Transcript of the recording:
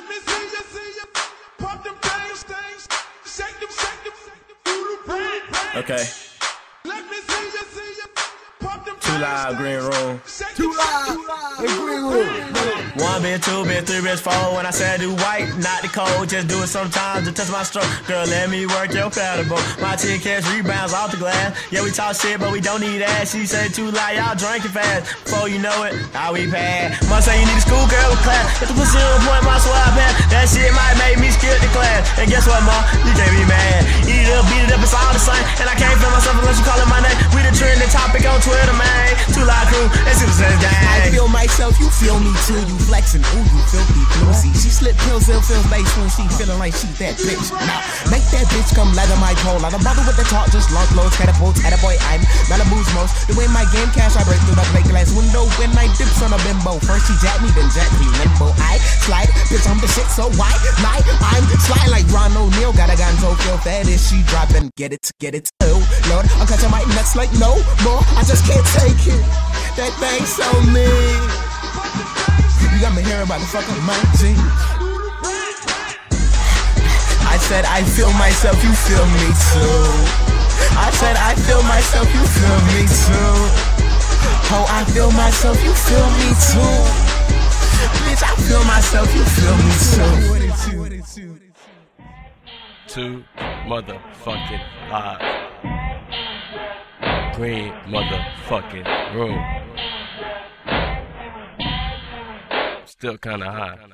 Let me see you, pop them things, shake them, okay. Let me see you, pop them 2 Live, Green Room. 2 Live, Green Room. 1 bit, 2 bit, 3 bit, 4. When I say I do white, not the cold, just do it sometimes to touch my stroke. Girl, let me work your paddleboat. My 10 catch rebounds off the glass. Yeah, we talk shit, but we don't need ass. She said 2 Live, y'all drinking fast. Before you know it, how we pass. Must say you need a schoolgirl with class. Get the pussy on point, my swab pass. That shit might make me skip the class. And guess what, ma? You can't be mad. Eat it up, beat it up, it's all the same. And I can't feel myself unless you calling my name. We the trending topic on Twitter, man. 2 Live crew, it's the same gang. I feel myself, you feel me too. You flexing, ooh, you filthy bluesy. She slip pills, ill feels bass when she feeling like she that bitch. Now, make that bitch come leather my pole. I don't bother with the talk, just launch loads, catapults, boy, I'm Malibu's most. The way my game cash, I break through the plate glass window when I dips on a bimbo. First she jack me, then jack me limbo. I slide, bitch, I'm the shit, so why? I'm slide like Ron O'Neal. Got a gun so feel fat is she dropping. Get it. Oh, Lord, I'm catching my nuts like no more. I just can't take it. That thing so mean. You got me hearing about the fucking my jeans. I said I feel myself, you feel me too. I said I feel myself, you feel me too. Oh, I feel myself, you feel me too. Bitch, I feel myself, you feel me too. 2 motherfucking Live. Green motherfucking Room. Still kinda high.